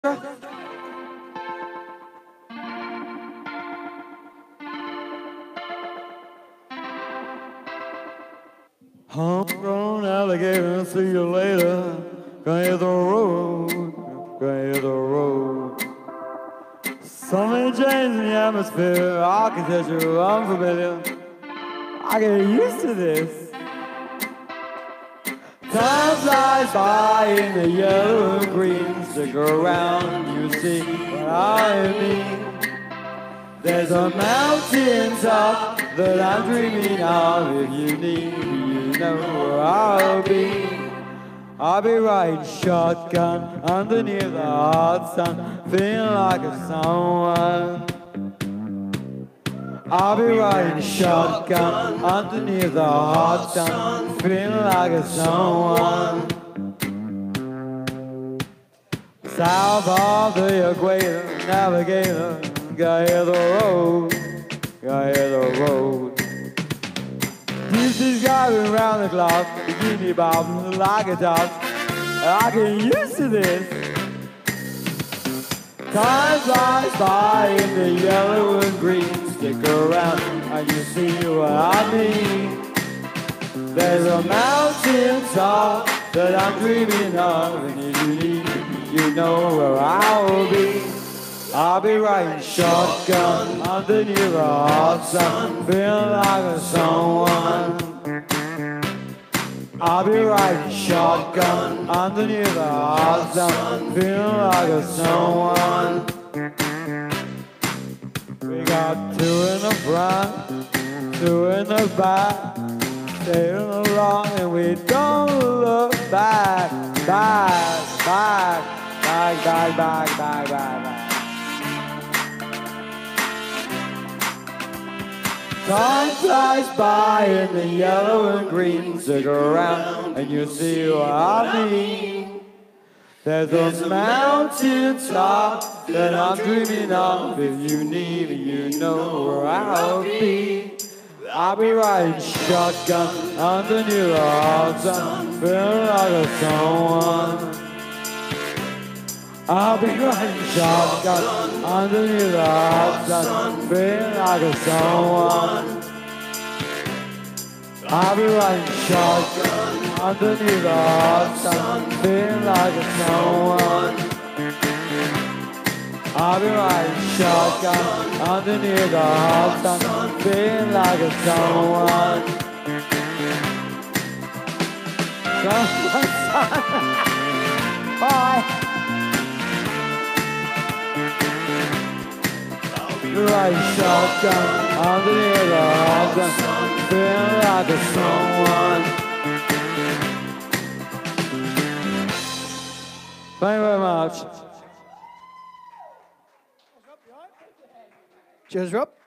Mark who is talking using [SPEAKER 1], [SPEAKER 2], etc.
[SPEAKER 1] Homegrown alligator, see you later. Gonna hit the road, gonna hit the road. So many changes in the atmosphere, architecture unfamiliar. I get used to this. Time flies by in the yellow and green. Stick around, you see what I mean. There's a mountain top that I'm dreaming of. If you need me, you know where I'll be. I'll be riding shotgun underneath the hot sun, feeling like a someone. I'll be riding shotgun underneath the hot sun, feeling like a someone. South of the equator, navigator, gotta hit the road, gotta hit the road. DC's got me round the clock, bikini bottoms like a top. I get used to this. Time flies by in the yellow and green. Stick around and you see what I mean. There's a mountain top that I'm dreaming of, and if you need me, you know where I will be. I'll be riding shotgun underneath the hot sun, feeling like a someone. I'll be riding shotgun underneath the hot sun, feeling like a someone. We got two in the front, two in the back, sailing along and we don't look back, back, back, back, back, back, back, back. Time flies by in the yellow and green. Stick around and you'll see what I mean. There's a mountain top that I'm dreaming of. If you need me, you know where I'll be. I'll be riding shotgun underneath the hot sun, feeling like a someone. I'll be riding shotgun underneath the hot sun, feeling like a someone. I'll be riding shotgun underneath the hot sun, feeling like a someone. I'll be riding shotgun underneath the hot sun, feeling like a someone. Bye. Riding shotgun underneath the hot sun, feeling like a someone. Thank you very much.
[SPEAKER 2] Cheers, Rob.